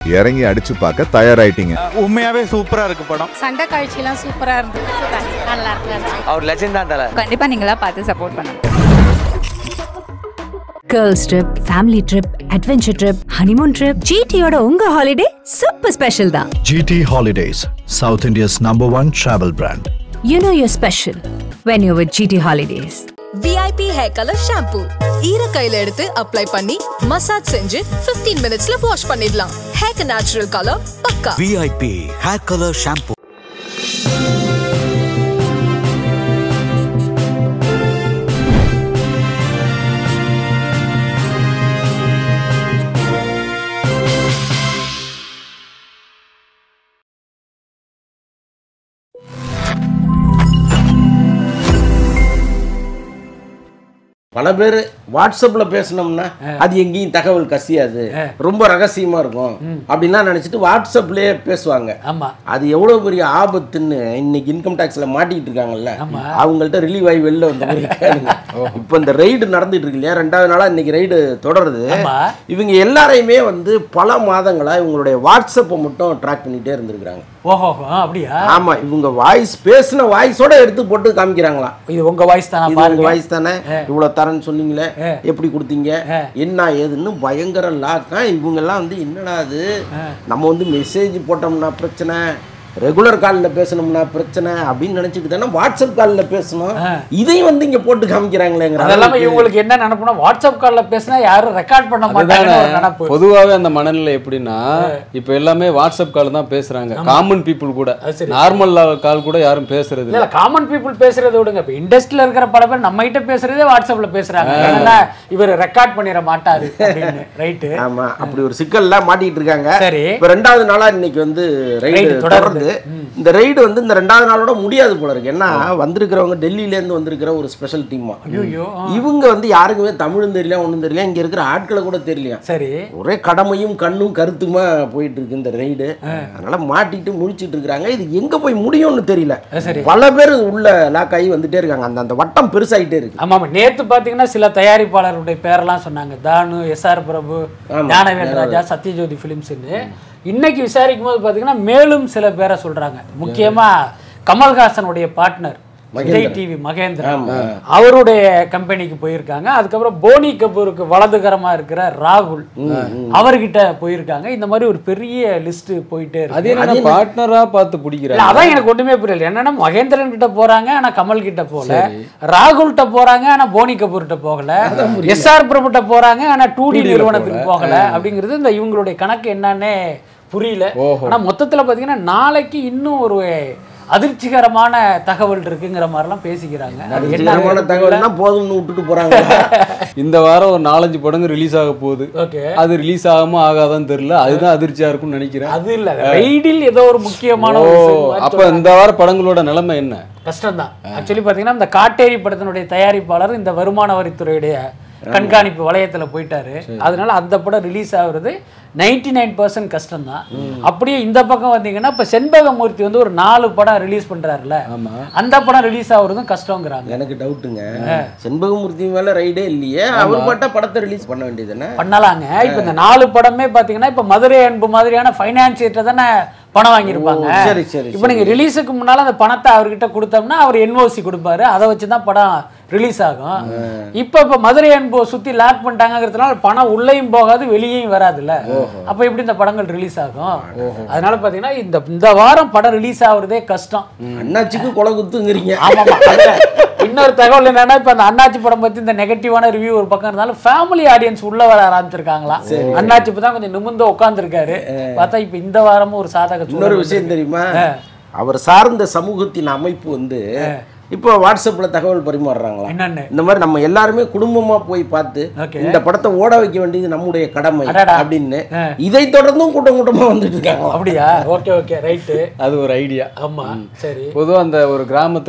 இறங்கி அடிச்சு பார்க்க தயாராயிட்டீங்க. உண்மையாவே சூப்பரா இருக்கு படம். சண்டை காட்சிலாம் சூப்பரா இருந்துச்சு. நல்லா இருக்கு. அவர் லெஜெண்ட் தான் தல. கண்டிப்பா நீங்களா பார்த்து சப்போர்ட் பண்ணுங்க. Girls trip, family trip, adventure trip, honeymoon trip. GT-யோட உங்க ஹாலிடே சூப்பர் ஸ்பெஷல் தான். GT Holidays, South India's #1 travel brand. You know you're special when you're with GT Holidays. VIP hair color shampoo. ஈர கையில எடுத்து apply பண்ணி massage செஞ்சு 15 minutesல wash பண்ணிடலாம். Hair natural color பக்கா. VIP hair color shampoo. பல பேர் வாட்ஸ்அப்பில் பேசினோம்னா அது எங்கேயும் தகவல் கசியாது, ரொம்ப ரகசியமாக இருக்கும் அப்படின்லாம் நினச்சிட்டு வாட்ஸ்அப்லேயே பேசுவாங்க. அது எவ்வளோ பெரிய ஆபத்துன்னு இன்னைக்கு இன்கம் டேக்ஸில் மாட்டிக்கிட்டு இருக்காங்கல்ல, அவங்கள்ட்ட ரிலீவ் ஆகி வெளில வந்து இப்போ இந்த ரைடு நடந்துட்டு இருக்கு இல்லையா, 2வது நாளாக இன்னைக்கு ரைடு தொடருது. இவங்க எல்லாரையுமே வந்து பல மாதங்களாக இவங்களுடைய வாட்ஸ்அப்பை மட்டும் ட்ராக் பண்ணிகிட்டே இருந்திருக்கிறாங்க. ஓஹோ, அப்படியா? ஆமா, இவங்க வாய்ஸ் பேசின வாய்ஸோட எடுத்து போட்டு காமிக்கிறாங்களாம். இது உங்க வாய்ஸ் தானே, உங்க வாய்ஸ் தானே, இவ்வளவு தரேன்னு சொன்னீங்களே, எப்படி கொடுத்தீங்க, என்ன ஏதுன்னு பயங்கர லாக்கா. இவங்க எல்லாம் வந்து என்னடா அது, நம்ம வந்து மெசேஜ் போட்டோம்னா பிரச்சனை, ரெகுலர் காலில் பேசணும்னா பிரச்சனை அப்படின்னு நினைச்சிட்டு தானே வாட்ஸ்அப் காலில் பேசணும், இதையும் வந்து இங்க போட்டு காமிக்கிறாங்களேங்கிற. அதெல்லாம் இவங்களுக்கு என்ன நினைப்புனா, வாட்ஸ்அப் காலில் பேசினா யாரும் ரெக்கார்ட் பண்ண மாட்டாங்க. பொதுவாகவே அந்த மனநிலை எப்படின்னா, இப்போ எல்லாமே வாட்ஸ்அப் கால் தான் பேசுறாங்க. காமன் பீப்புள் கூட நார்மல் கால் கூட யாரும் பேசுறது இல்ல. காமன் பீப்புள் பேசுறதை விடுங்க, இப்போ இண்டஸ்ட்ரியில இருக்கிற பல பேர் நம்ம கிட்ட பேசுறதே வாட்ஸ்அப்ல பேசுறாங்க. ஏன்னா இவர் ரெக்கார்ட் பண்ணிட மாட்டாரு அப்படின்னு. ரைட்டு. ஆமா, அப்படி ஒரு சிக்கல்லாம் மாட்டிட்டு இருக்காங்க. சரி, இப்போ 2வது நாளா இன்னைக்கு வந்து ரைடு தொடருது. இந்த ரைடு வந்து இந்த 2வது நாளோட முடியாது போல இருக்கு. ஏன்னா வந்திருக்கிறவங்க டெல்லியில இருந்து வந்திருக்கிற ஒரு ஸ்பெஷல் டீமா. இவங்க வந்து யாருக்குமே தமிழும் தெரியல, ஒன்றும் தெரியல, இங்க இருக்கிற ஆட்களை கூட தெரியலையா. சரி, ஒரே கடமையும் கண்ணும் கருத்துமா போயிட்டு இருக்கு இந்த ரைடு. அதனால மாட்டிட்டு முழிச்சிட்டு இருக்காங்க. இது எங்க போய் முடியும்னு தெரியல. பல பேர் உள்ள லாக் ஆகி வந்துட்டே இருக்காங்க. அந்த வட்டம் பெருசாயிட்டே இருக்கு. ஆமா, நேத்து பாத்தீங்கன்னா சில தயாரிப்பாளருடைய பேரெல்லாம் சொன்னாங்க. தானு, SR பிரபு, ஞானவேல் ராஜா, சத்யஜோதி பிலிம்ஸ்ன்னு. இன்னைக்கு விசாரிக்கும் போது பாத்தீங்கன்னா மேலும் சில பேரை சொல்றாங்க. முக்கியமா கமல்ஹாசனுடைய பார்ட்னர் விஜய் டிவி மகேந்திரன், அவருடைய கம்பெனிக்கு போயிருக்காங்க. அதுக்கப்புறம் போனி கபூருக்கு வலதுகரமா இருக்கிற ராகுல், அவர்கிட்ட போயிருக்காங்க. இந்த மாதிரி ஒரு பெரிய லிஸ்ட் போயிட்டே இருக்கு. பார்ட்னரா பார்த்து பிடிக்கிறாங்க. அதான் எனக்கு ஒண்ணுமே புரியல. என்னன்னா மகேந்திரன் கிட்ட போறாங்க ஆனா கமல் கிட்ட போல, ராகுல்கிட்ட போறாங்க ஆனா போனி கபூர்கிட்ட போகல, SR பிரபுட்ட போறாங்க ஆனா 2D நிறுவனத்துக்கு போகல. அப்படிங்கிறது இந்த இவங்களுடைய கணக்கு என்னன்னே புரியல. ஆனா மொத்தத்துல பாத்தீங்கன்னா நாளைக்கு இன்னும் ஒரு அதிர்ச்சிகரமான தகவல் இருக்குங்கிற மாதிரிலாம் பேசிக்கிறாங்க. அதிர்ச்சிகரமான தகவல்னா போதும்னு விட்டுட்டு போறாங்க. இந்த வாரம் ஒரு 4-5 படங்கள் ரிலீஸ் ஆக போகுது. அது ரிலீஸ் ஆகாம ஆகாதான்னு தெரியல. அதுதான் அதிர்ச்சியா இருக்கும்னு நினைக்கிறேன். அது இல்ல, ரைடில் ஏதோ ஒரு முக்கியமான. அப்ப இந்த வார படங்களோட நிலைமை என்ன? கஷ்டம் தான். ஆக்சுவலி பாத்தீங்கன்னா இந்த காட்டேரி படத்தினுடைய தயாரிப்பாளர் இந்த வருமான வரித்துறையுடைய கண்காணிப்பு வளையத்துல போயிட்டாரு. அதனால அந்த படம் ரிலீஸ் ஆகுறது 99% கஷ்டம் தான். அப்படியே இந்த பக்கம் வந்தீங்கன்னா இப்ப செண்பகமூர்த்தி வந்து ஒரு 4 படம் ரிலீஸ் பண்றாருல, அந்த படம் ரிலீஸ் ஆகுறதும் கஷ்டங்கிறாங்க. எனக்கு டவுட்டுங்க, செண்பகமூர்த்தி மேல ரைடே இல்லையே, அவர் பாட்ட படத்தை ரிலீஸ் பண்ண வேண்டியதுதானே? பண்ணலாங்க. இப்ப இந்த 4 படமே பாத்தீங்கன்னா இப்ப மதுரை அன்பு மாதிரியான ஃபைனான்சியர்ட்ட தானே பணம் வாங்கியிருப்பாங்க. இப்ப நீங்க ரிலீஸுக்கு முன்னால அந்த பணத்தை அவர்கிட்ட கொடுத்தோம்னா அவர் NOC கொடுப்பாரு, அதை வச்சுதான் படம் ரிலீஸ் ஆகும். இப்ப மதுரை அன்பு சுத்தி லாக் பண்ணிட்டாங்கிறதுனால பணம் உள்ளேயும் போகாது வெளியேயும் வராதுல்ல. அப்ப எப்படி இந்த படங்கள் ரிலீஸ் ஆகும்? அதனால பாத்தீங்கன்னா இந்த வாரம் படம் ரிலீஸ் ஆகுறதே கஷ்டம். அண்ணாச்சிக்கு கொலை குத்துங்கிறீங்க. ஆமாமா. இன்னொரு தகவல் என்னன்னா, இப்ப அந்த அண்ணாச்சி படம் பத்தி இந்த நெகட்டிவான ரிவ்யூ ஒரு பக்கம் இருந்தாலும் ஃபேமிலி ஆடியன்ஸ் உள்ள வர ஆரம்பிச்சிருக்காங்களா. அண்ணாச்சி இப்பதான் கொஞ்சம் நிமிர்ந்து உட்கார்ந்துருக்காரு. பார்த்தா இப்ப இந்த வாரமும் ஒரு சாதக. இன்னொரு விஷயம் தெரியுமா, அவர் சார்ந்த சமூகத்தின் அமைப்பு வந்து இப்போ வாட்ஸ்அப்ல தகவல் பரிமாறுறாங்களா. இந்த மாதிரி நம்ம எல்லாருமே குடும்பமா போய் பார்த்து இந்த படத்தை ஓட வைக்க வேண்டியது நம்முடைய கடமை அப்படின்னு இதை தொடர்ந்தும் கூட்டம் கூட்டமா வந்துட்டு இருக்காங்க. அப்படியா? Okay okay, right. அது ஒரு ஐடியா. ஆமா, சரி. பொதுவா அந்த ஒரு கிராமத்துல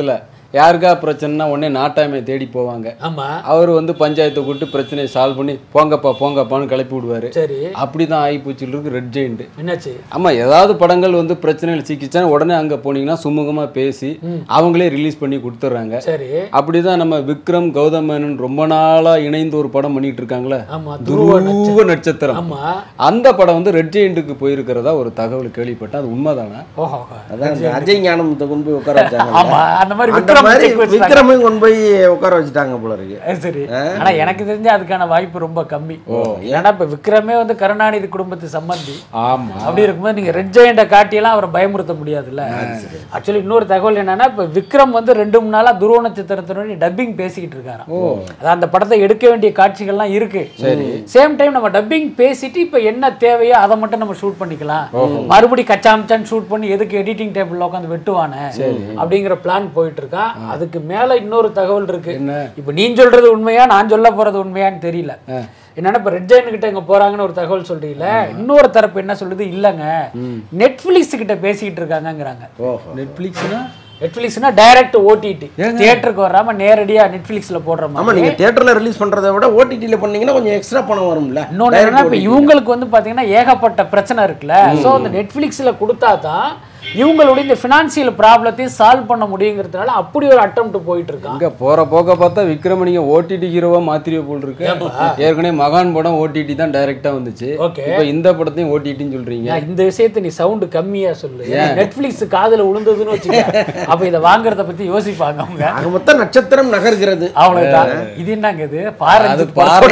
யாருக்கா பிரச்சனைனா உடனே நாட்டாமை தேடி போவாங்க. ஆமா. அவர் வந்து பஞ்சாயத்தை கூப்பிட்டு பிரச்சனையை சால்வ் பண்ணி போங்கப்பான்னு கிளப்பி விடுவாரு. சரி. அப்படிதான் ஆயிப்போச்சு இருக்கு ரெட் ஜெயிண்ட். என்னாச்சு? ஆமா, ஏதாவது படங்கள் வந்து பிரச்சனைகள் சிக்கிச்சான உடனே அங்க போனீங்கன்னா சுமூகமா பேசி அவங்களே ரிலீஸ் பண்ணி கொடுத்துட்றாங்க. சரி. அப்படிதான் நம்ம விக்ரம் கௌதம் மேனன் ரொம்ப நாளா இணைந்து ஒரு படம் பண்ணிட்டு இருக்காங்களே, துருவ நட்சத்திரம். அந்த படம் வந்து ரெட் ஜெயிண்ட்டுக்கு போயிருக்கிறதா ஒரு தகவல் கேள்விப்பட்டேன். அது உண்மைதானா? அஜய் ஞானத்தை கொண்டு போய் உட்கார வச்சாங்க. ஆமா, அந்த மாதிரி விக்ரமையும் கொண்டு போய் உட்கார வச்சுட்டாங்க போல இருக்கு. சரி. ஆனா எனக்கு தெரிஞ்ச அதுக்கான வாய்ப்பு ரொம்ப கம்மி. ஏன்னா இப்ப விக்ரமே வந்து கருணாநிதி குடும்பத்து சம்பந்தி. ஆமா. அப்படி இருக்கும்போது நீங்க ரெட் ஜெயண்ட காட்டியெல்லாம் அவரை பயமுறுத்த முடியாதுல்ல. ஆக்சுவலி இன்னொரு தகவல் என்னன்னா, இப்ப விக்ரம் வந்து 2-3 நாளா துருவ நட்சத்திரத்தினுடைய டப்பிங் பேசிக்கிட்டு இருக்காரு. அதான் அந்த படத்தை எடுக்க வேண்டிய காட்சிகள்லாம் இருக்கு. சேம் டைம் நம்ம டப்பிங் பேசிட்டு இப்ப என்ன தேவையோ அதை மட்டும் நம்ம ஷூட் பண்ணிக்கலாம். மறுபடி கச்சாமச்சான் ஷூட் பண்ணி எதுக்கு எடிட்டிங் டேபிள்ல உட்காந்து வெட்டுவானே அப்படிங்கிற பிளான் போயிட்டு இருக்கான். அதுக்கு மேல இன்னொரு தகவல் இருக்கு. இப்ப நீ சொல்றது உண்மையா நான் சொல்ல போறது உண்மையான்னு தெரியல. என்னன்னா இப்ப ரெட் ஜெயின் கிட்ட இங்க போறாங்கன்னு ஒரு தகவல் சொல்றீங்களே, இன்னொரு தரப்பு என்ன சொல்லுது, இல்லங்க நெட்ஃபிளிக்ஸ் கிட்ட பேசிக்கிட்டு இருக்காங்கிறாங்க. நெட்ஃபிளிக்ஸ்னா டைரக்ட் ஓடிடி, தியேட்டருக்கு வராம நேரடியா நெட்ஃபிளிக்ஸ்ல போடுற மாதிரி. ஆமா, நீங்க தியேட்டர்ல ரிலீஸ் பண்றதை விட ஓடிடில பண்ணீங்கன்னா கொஞ்சம் எக்ஸ்ட்ரா பணம் வரும்ல. இன்னொன்னு என்னன்னா இப்ப இவங்களுக்கு வந்து பாத்தீங்கன்னா ஏகப்பட்ட பிரச்சனை இருக்குல்ல. சோ அந்த நெட்ஃபிளிக்ஸ்ல கொடுத்தாதான் இவங்களுடைய இந்த ஃபினான்சியல் ப்ராப்ளத்தையும் சால்வ் பண்ண முடியுங்கிறதுனால அப்படி ஒரு அட்டெம்ப்ட் போயிட்டு இருக்காங்க. இங்க போற போக்க பார்த்தா விக்ரம நீங்க ஓடிடி ஹீரோவா மாத்திரிய போல் இருக்கு. ஏற்கனவே மகான் படம் ஓடிடி தான் டைரக்டா வந்துச்சு. இப்போ இந்த படத்தையும் ஓடிடின்னு சொல்றீங்க. இந்த விஷயத்தை நீ சவுண்ட் கம்மியா சொல்லு. நெட்ஃபிளிக்ஸ் காதுல விழுந்ததுன்னு வச்சுக்க, அப்ப இதை வாங்குறத பத்தி யோசிப்பாங்க அவங்க. அது மொத்தம் நட்சத்திரம் நகர்கிறது அவ்வளவுதான். இது என்னங்க இது அதுதான்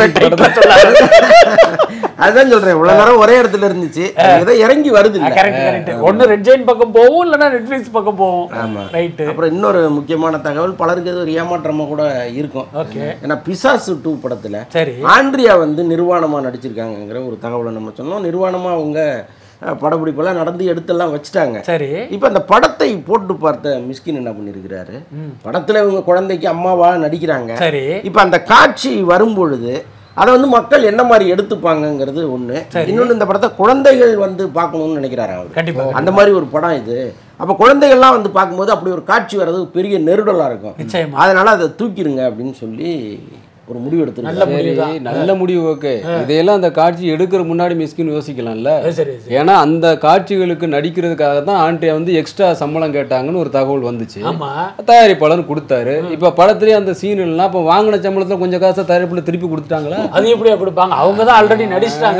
சொல்றேன். இவ்வளவு நேரம் ஒரே இடத்துல இருந்துச்சு, இறங்கி வருது. ஒன்னு ரெட் ஜெயின் பக்கம் போவோம், இல்லைன்னா நெட்ஃபிளிக்ஸ் பக்கம் போவோம். ரைட். அப்புறம் இன்னொரு முக்கியமான தகவல், பலருக்கு ஒரு ஏமாற்றமா கூட இருக்கும். ஏன்னா பிசாசு 2 படத்துல ஆண்ட்ரியா வந்து நிர்வாணமா நடிச்சிருக்காங்கிற ஒரு தகவலை நம்ம சொன்னோம். நிர்வாணமா அவங்க படப்பிடிப்பெல்லாம் நடந்து எடுத்தெல்லாம் வச்சுட்டாங்க. சரி. இப்போ அந்த படத்தை போட்டு பார்த்த மிஸ்கின் என்ன பண்ணியிருக்கிறாரு, படத்துல இவங்க குழந்தைக்கு அம்மாவா நடிக்கிறாங்க. சரி. இப்போ அந்த காட்சி வரும்பொழுது அதை வந்து மக்கள் என்ன மாதிரி எடுத்துப்பாங்கங்கிறது ஒன்று. இன்னொன்று, இந்த படத்தை குழந்தைகள் வந்து பார்க்கணும்னு நினைக்கிறாரு அவர். கண்டிப்பாக அந்த மாதிரி ஒரு படம் இது. அப்போ குழந்தைகள்லாம் வந்து பார்க்கும்போது அப்படி ஒரு காட்சி வர்றது பெரிய நெருடலாக இருக்கும். அதனால அதை தூக்கிடுங்க அப்படின்னு சொல்லி ஒரு முடிவு எடுத்து. நல்ல முடிவு. ஓகே, இதையெல்லாம் அந்த காட்சி எடுக்கிற முன்னாடி மிஸ்கின் யோசிக்கலாம்ல. ஏன்னா அந்த காட்சிகளுக்கு நடிக்கிறதுக்காக தான் ஆண்ட்ரியா வந்து எக்ஸ்ட்ரா சம்பளம் கேட்டாங்கன்னு ஒரு தகவல் வந்துச்சு. தயாரிப்பாளர் கொடுத்தாரு. இப்ப படத்துலயே அந்த சீன் இல்லைன்னா அப்ப வாங்கின சம்பளத்துல கொஞ்சம் காசை தயாரிப்புல திருப்பி கொடுத்துட்டாங்களா? அது எப்படியா கொடுப்பாங்க? அவங்க தான் ஆல்ரெடி நடிச்சிட்டாங்க.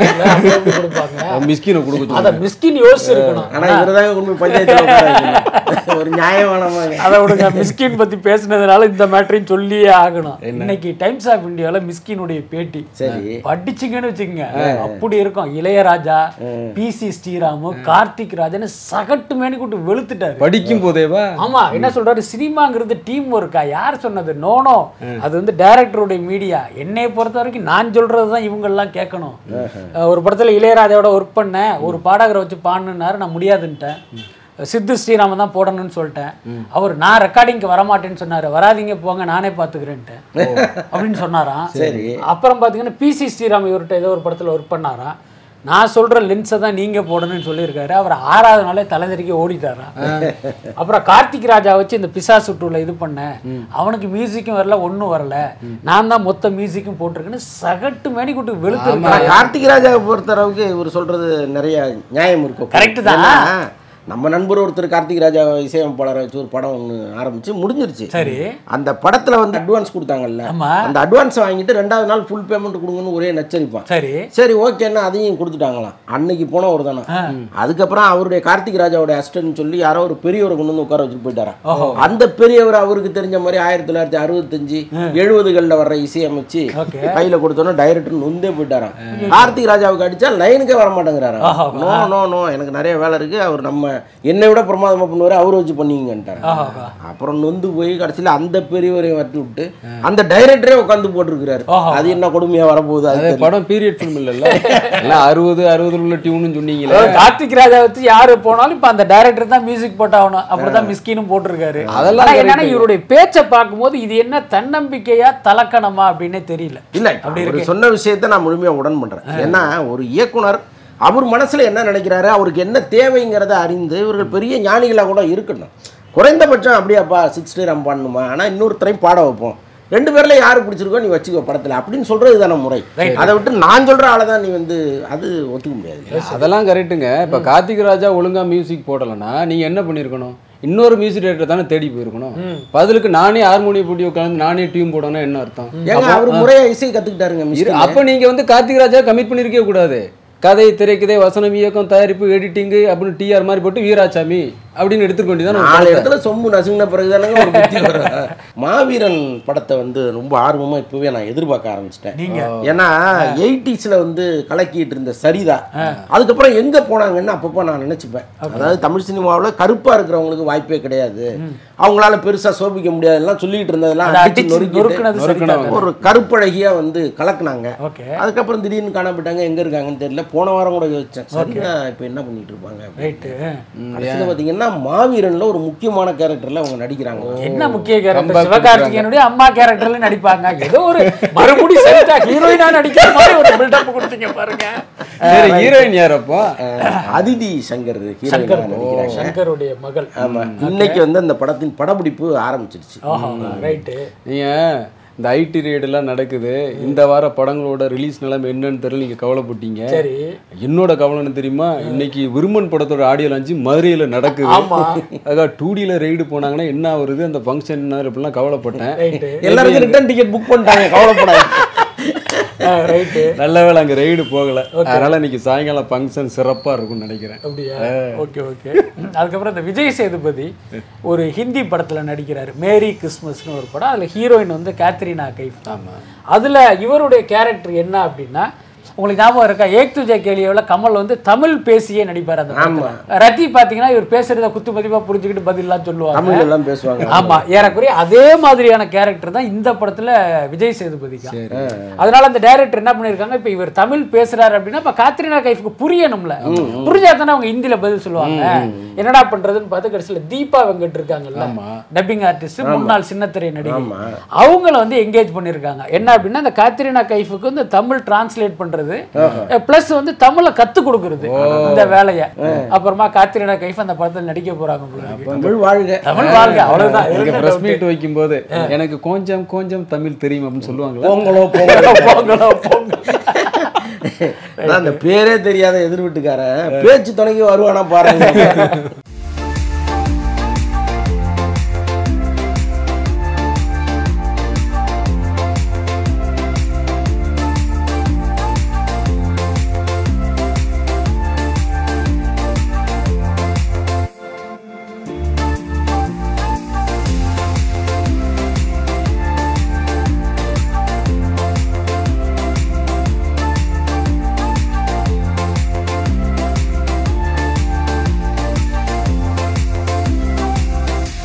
மிஸ்கினை கொடுக்க அத மிஸ்கின் யோசிச்சிருக்கணும். ஆனா இவரதாங்க கொண்டு பஞ்சாயத்துல ஒரு நியாயமான அதை விடுங்க. மிஸ்கின் பத்தி பேசினதுனால இந்த மேட்டரையும் சொல்லியே ஆகணும். இன்னைக்கு டைம்ஸ் ஆஃப் இந்தியால மிஸ்கினுடைய பேட்டி படிச்சிங்கன்னு வச்சுக்கோங்க, அப்படி இருக்கும். இளையராஜா, பிசி ஸ்ரீராமு, கார்த்திக் ராஜன் சகட்டு மேனி கூட்டு வெளுத்துட்டாரு படிக்கும் போதேவா. ஆமா, என்ன சொல்றாரு, சினிமாங்கிறது டீம் ஒர்க்கா? யார் சொன்னது? நோனோ, அது வந்து டைரக்டருடைய மீடியா. என்னை பொறுத்த வரைக்கும் நான் சொல்றதுதான் இவங்க எல்லாம் கேட்கணும். ஒரு படத்துல இளையராஜாவோட ஒர்க் பண்ண ஒரு பாடகரை வச்சு பாடுனாரு, நான் முடியாதுன்ட்டேன். சித்து ஸ்ரீராமன் தான் போடணும்னு சொல்லிட்டேன். அவர் நான் ரெக்கார்டிங்க்கு வரமாட்டேன்னு சொன்னாரு. வராதிங்க போங்க, நானே பாத்துக்கிறேன்ட்டு அப்படின்னு சொன்னாராம். அப்புறம் பாத்தீங்கன்னா பிசி ஸ்ரீராம் இவர்கிட்ட ஏதோ ஒரு படத்துல ஒர்க் பண்ணாராம். நான் சொல்ற லென்ஸை தான் நீங்க போடணும்னு சொல்லியிருக்காரு. அவர் 6வது நாளே தலைதறிக்க ஓடிட்டாரா. அப்புறம் கார்த்திக் ராஜா வச்சு இந்த பிசாசு 2ல இது பண்ண, அவனுக்கு மியூசிக்கும் வரல, ஒன்றும் வரல, நான் தான் மொத்த மியூசிக்கும் போட்டிருக்கேன்னு சகட்டு மேனி கூட்டு வெளுத்து. கார்த்திக் ராஜாவை பொறுத்த அளவுக்கு இவர் சொல்றது நிறைய நியாயம் இருக்கும். கரெக்ட் தான். நம்ம நண்பர் ஒருத்தர் கார்த்திக் ராஜா இசையமைப்பாளரை வச்சு ஒரு படம் ஒன்று ஆரம்பிச்சு முடிஞ்சிருச்சு. சரி. அந்த படத்துல வந்து அட்வான்ஸ் கொடுத்தாங்கல்ல, அந்த அட்வான்ஸ் வாங்கிட்டு 2வது நாள் ஃபுல் பேமெண்ட் கொடுங்கன்னு ஒரே நச்சரிப்பான். சரி சரி ஓகேன்னா அதையும் கொடுத்துட்டாங்களாம். அன்னைக்கு போன ஒரு தானே. அதுக்கப்புறம் அவருடைய கார்த்திக் ராஜாவோட அசிஸ்டன்ட் சொல்லி யாரோ ஒரு பெரியவரை கொண்டு வந்து உட்கார வச்சுட்டு போயிட்டாராம். அந்த பெரியவர் அவருக்கு தெரிஞ்ச மாதிரி 1965 70களில் வர்ற இசையமைச்சு கையில கொடுத்தோன்னா டைரக்டர் நொந்தே போயிட்டாராம். கார்த்திக் ராஜாவுக்கு அடிச்சா லைனுக்கே வர மாட்டேங்கிறாரு. நோ நோ நோ, எனக்கு நிறைய வேலை இருக்கு, அவர் நம்ம என்னை விட பிரமாதமா பண்ணுவாரு, அவரை வச்சு பண்ணிங்கன்ட்டாரு. அப்புறம் நொந்து போய் கடைசியில் அந்த பெரியவரையும் வட்டி விட்டு அந்த டைரக்டரே உட்காந்து போட்டிருக்கிறாரு. அது என்ன கொடுமையா வரப்போகுது? அது படம் பீரியட் ஃபிலிம் இல்ல, எல்லாம் 60 உள்ள டியூன்னு சொன்னீங்களே. கார்த்திக் ராஜா வச்சு யாரு போனாலும் இப்ப அந்த டைரக்டர் தான் மியூசிக் போட்டாகணும். அப்படிதான் மிஸ்கினும் போட்டிருக்காரு. அதெல்லாம் என்னன்னா இவருடைய பேச்சை பார்க்கும்போது இது என்ன தன்னம்பிக்கையா தலக்கணமா அப்படின்னே தெரியல. இல்ல, அப்படி சொன்ன விஷயத்தை நான் முழுமையா உடன் பண்றேன். ஏன்னா ஒரு இயக்குனர் அவர் மனசுல என்ன நினைக்கிறாரு, அவருக்கு என்ன தேவைங்கிறத அறிந்து இவர்கள் பெரிய ஞானிகளா கூட இருக்கணும். குறைந்தபட்சம் அப்படியாப்பா 6 ரன் பண்ணணுமா, ஆனால் இன்னொருத்தரையும் பாட வைப்போம், 2 பேர்ல யாரு பிடிச்சிருக்கோ நீ வச்சுக்கோ படத்துல அப்படின்னு சொல்றது தானே முறை. அதை விட்டு நான் சொல்ற ஆளை தான் நீ வந்து அது ஒத்துக்க முடியாது. அதெல்லாம் கரெக்டுங்க. இப்போ கார்த்திக் ராஜா ஒழுங்கா மியூசிக் போடலைன்னா நீங்க என்ன பண்ணிருக்கணும்? இன்னொரு மியூசிக் டைரக்டர் தானே தேடி போயிருக்கணும். பதிலுக்கு நானே ஹார்மோனியம் போட்டி உட்காந்து நானே டியூன் போடணும் என்ன அர்த்தம்? ஏங்க அவர் முறையா இசை கத்துக்கிட்டாருங்க. அப்ப நீங்க வந்து கார்த்திக் ராஜா கமிட் பண்ணிருக்கவே கூடாது. கதை, திரைக்கதை, வசனம், இயக்கம், தயாரிப்பு, எடிட்டிங் அப்படின்னு டிஆர் மாதிரி போட்டு வீராசாமி அப்படின்னு எடுத்துக்க வேண்டியதான். 4 இடத்துல சொம்பு நசுங்கின பிறகுதானங்க ஒரு புத்தி வரும். மாவீரன் படத்தை வந்து ரொம்ப ஆர்வமா இப்பவே நான் எதிர்பார்க்க ஆரம்பிச்சிட்டேன். ஏன்னா 80s வந்து கலக்கிட்டு இருந்த சரிதா அதுக்கப்புறம் எங்க போனாங்கன்னு அப்பப்போ நான் நினைச்சுப்பேன். அதாவது தமிழ் சினிமாவில் கருப்பா இருக்கிறவங்களுக்கு வாய்ப்பே கிடையாது, அவங்களால பெருசா சோபிக்க முடியாதுலாம் சொல்லிட்டு இருந்ததெல்லாம் ஒரு கருப்பழகியா வந்து கலக்குனாங்க. அதுக்கப்புறம் திடீர்னு காணப்பட்டாங்க, எங்க இருக்காங்கன்னு தெரியல. போன வாரம் கூட யோசிச்சேன், சரியா இப்ப என்ன பண்ணிட்டு இருப்பாங்க பாத்தீங்கன்னா மாவீரன்ல ஒரு முக்கியமான கேரக்டர்ல அவங்க நடிக்கிறாங்க. என்ன முக்கிய கேரக்டர்? சிவகார்த்திகேயனுடைய அம்மா கேரக்டர்ல நடிப்பாங்க. ஏதோ ஒரு மறுபடி சரிதா ஹீரோயினா நடிக்கிற மாதிரி ஒரு பில்டப் கொடுத்தீங்க பாருங்க. ஹீரோயின் யார் அப்போ? அதிதி சங்கர் ஹீரோயினா நடிக்கிறாங்க, சங்கருடைய மகள். ஆமா, இன்னைக்கு வந்து அந்த படத்தின் படப்பிடிப்பு ஆரம்பிச்சிருச்சு. ரைட்டு. நீங்க இந்த ஐடி ரேடெல்லாம் நடக்குது, இந்த வார படங்களோட ரிலீஸ் நிலைமை என்னன்னு தெரியல, நீங்கள் கவலைப்பட்டீங்க. சரி, என்னோட கவலைன்னு தெரியுமா? இன்னைக்கு விருமன் படத்தோட ஆடியோ லான்ச் மதுரையில் நடக்குது. அதான் 2Dல ரைடு போனாங்கன்னா என்ன வருது அந்த ஃபங்க்ஷன் என்ன இப்படிலாம் கவலைப்பட்டேன். எல்லாருக்கும் ரிட்டர்ன் டிக்கெட் புக் பண்ணிட்டாங்க, கவலைப்படாது. நல்ல வேளை அங்கே ரைடு போகலை, அதனால இன்னைக்கு சாயங்காலம் ஃபங்க்ஷன் சிறப்பாக இருக்கும்னு நினைக்கிறேன். அப்படியா? Okay okay. அதுக்கப்புறம் இந்த விஜய் சேதுபதி ஒரு ஹிந்தி படத்தில் நடிக்கிறாரு, மேரி கிறிஸ்மஸ்னு ஒரு படம். அதில் ஹீரோயின் வந்து கேத்ரினா கைஃப். அதில் இவருடைய கேரக்டர் என்ன அப்படின்னா, உங்களுக்கு ஞாபகம் இருக்கா, ஏக் துஜே கேலியோவில் கமல் வந்து தமிழ் பேசியே நடிப்பார். அந்த ரத்தி பார்த்தீங்கன்னா இவர் பேசுறத குத்து மதிப்பாக புரிஞ்சுக்கிட்டு பதிலாம் சொல்லுவாங்க. ஆமா, ஏறக்குறைய அதே மாதிரியான கேரக்டர் தான் இந்த படத்துல விஜய் சேதுபதிக்கு. அதனால அந்த டைரக்டர் என்ன பண்ணிருக்காங்க, இப்ப இவர் தமிழ் பேசுறாரு அப்படின்னா இப்ப காத்ரினா கைஃப்க்கு புரியணும்ல, புரிஞ்சா தானே அவங்க ஹிந்தியில பதில் சொல்லுவாங்க. என்னடா பண்றதுன்னு பார்த்து கடைசியில தீபா வெங்கட் இருக்காங்கல்ல, டப்பிங் ஆர்டிஸ்ட், முன்னாள் சின்னத்திரை நடிகை, அவங்கள வந்து என்கேஜ் பண்ணிருக்காங்க. என்ன அப்படின்னா இந்த காத்ரினா கைஃப்க்கு வந்து தமிழ் டிரான்ஸ்லேட் பண்றது பிளஸ் வந்து தமிழை கத்து கொடுக்கிறது இந்த வேலையை. அப்புறமா காத்ரினா கைஃப் அந்த படத்தில் நடிக்க போறாங்க. தமிழ் வாழ்க, தமிழ் வாழ்க, அவ்வளவுதான். பிரஸ் மீட் வைக்கும் போது எனக்கு கொஞ்சம் கொஞ்சம் தமிழ் தெரியும் அப்படின்னு சொல்லுவாங்க. அந்த பேரே தெரியாத எதிர் வீட்டுக்காரன் பேச்சு துணைக்கு வருவானா பாருங்க.